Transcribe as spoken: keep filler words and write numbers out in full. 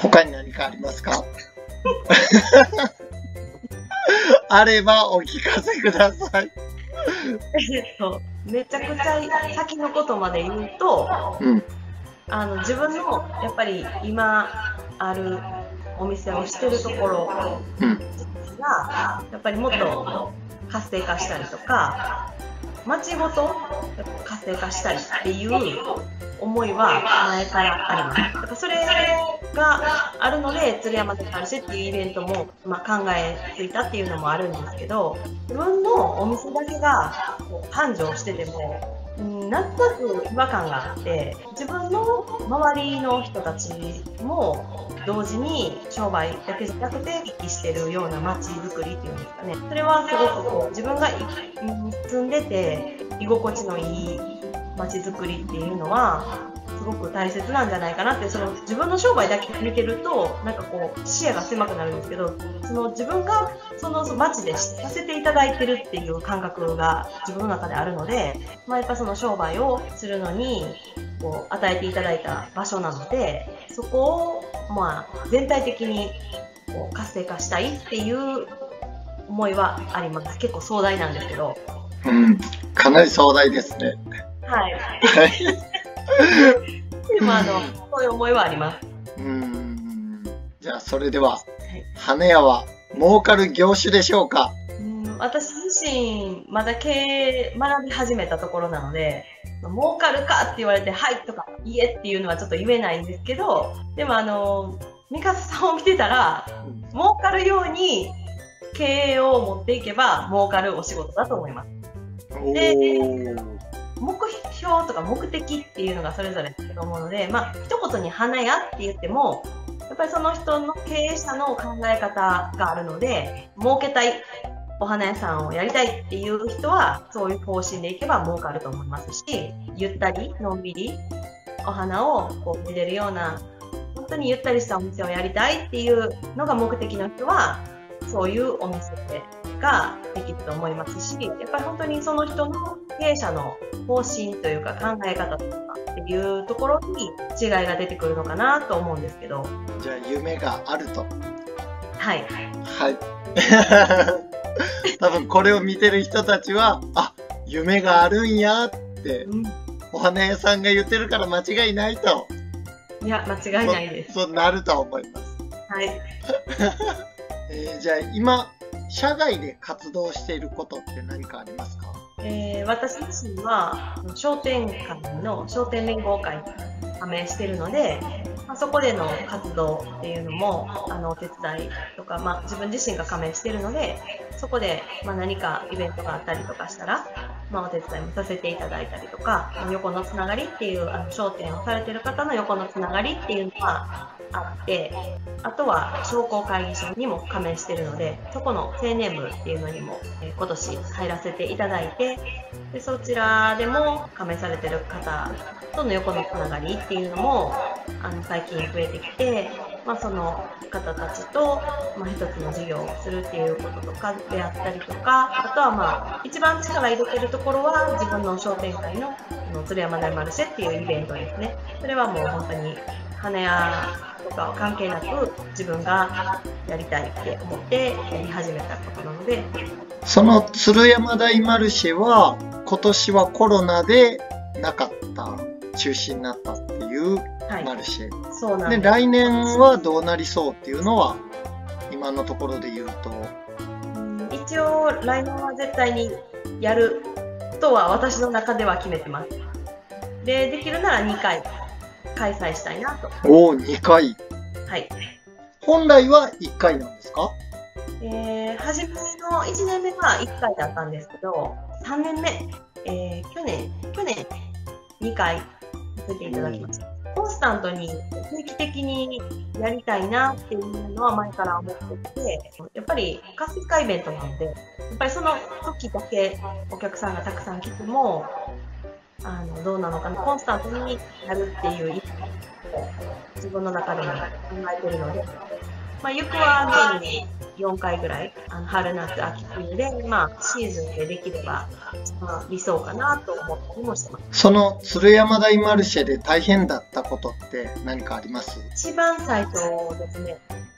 他に何かありますか？あればお聞かせください。 えっと、めちゃくちゃ先のことまで言うと、 うん、 あの自分のやっぱり今あるお店をしてるところうん、 がやっぱりもっと活性化したりとか、街ごと活性化したいっていう思いは前からあります。だからそれがあるので、鶴山であるしっていうイベントも、まあ、考えついたっていうのもあるんですけど、自分のお店だけがこう繁盛してても、うん、なんとなく違和感があって、自分の周りの人たちも同時に商売だけじゃなくて行き来してるような街づくりっていうんですかね。それはすごくこう自分が住んでて居心地のいい街づくりっていうのはすごく大切なんじゃないかなって、その自分の商売だけ見てるとなんかこう視野が狭くなるんですけど、その自分がその街でさせていただいてるっていう感覚が自分の中であるので、まあ、やっぱその商売をするのにこう与えていただいた場所なので、そこをまあ全体的にこう活性化したいっていう思いはあります。結構壮大なんですけど。 うん、かなり壮大ですね。 はい。 はい。 でもあのそういう思いはあります。 うーん。じゃあそれでは、 はい、 花屋は儲かる業種でしょうか？ うん、私自身まだ経営学び始めたところなので、儲かるかって言われてはいとかいいえっていうのはちょっと言えないんですけど、でもあの三笠さんを見てたら儲かるように経営を持っていけば儲かるお仕事だと思います。で、目標とか目的っていうのがそれぞれだと思うので、まあ一言に花屋って言ってもやっぱりその人の経営者の考え方があるので、儲けたいお花屋さんをやりたいっていう人はそういう方針でいけば儲かると思いますし、ゆったりのんびりお花をこう見れるような本当にゆったりしたお店をやりたいっていうのが目的の人はそういうお店ができると思いますし、やっぱり本当にその人の経営者の方針というか考え方とかっていうところに違いが出てくるのかなと思うんですけど。 じゃあ夢があると。 はい。 はい。多分これを見てる人たちは、あ、夢があるんやって、うん、お花屋さんが言ってるから間違いないと。 いや、間違いないです。 そうなると思います。 はい。 えー、じゃあ今、社外で活動していることって何かありますか？ えー、私自身は商店会の商店連合会に加盟しているので、まあ、そこでの活動っていうのもあのお手伝いとか、まあ、自分自身が加盟しているので、そこで、まあ、何かイベントがあったりとかしたら、まあ、お手伝いもさせていただいたりとか、横のつながりっていうあの商店をされている方の横のつながりっていうのはあって、あとは商工会議所にも加盟しているので、そこの青年部っていうのにも、えー、今年入らせていただいて、でそちらでも加盟されている方との横のつながりっていうのもあの最近増えてきて、まあ、その方たちと、まあ、一つの事業をするっていうこととかであったりとか、あとはまあ一番力入れてるところは自分の商店会の鶴山大マルシェっていうイベントですね。それはもう本当に花屋とかは関係なく自分がやりたいって思ってやり始めたことなので。 その鶴山大マルシェは今年はコロナでなかった、中止になったっていうマルシェ、はい、 そうなんです。 で来年はどうなりそうっていうのは今のところで言うと、 うん、一応来年は絶対にやるとは私の中では決めてます。で、できるならにかい開催したいなと。 おお、にかい。 はい。 本来はいっかいなんですか？ えー、初めのいちねんめはいっかいだったんですけど、さんねんめ、えー、去年、去年にかいさせていただきました。コンスタントに定期的にやりたいなっていうのは前から思ってて、やっぱり活性化イベントなので、やっぱりその時だけお客さんがたくさん来ても、あのどうなのかな、コンスタントにやるっていう意識を自分の中でも考えてるので、 まあ、ゆくは年によんかいぐらい、あの春夏秋冬で、まあ、シーズンでできれば、まあ、理想かなと思ったりもしてます。 その鶴山大マルシェで大変だったことって何かあります？ 一番最初ですね、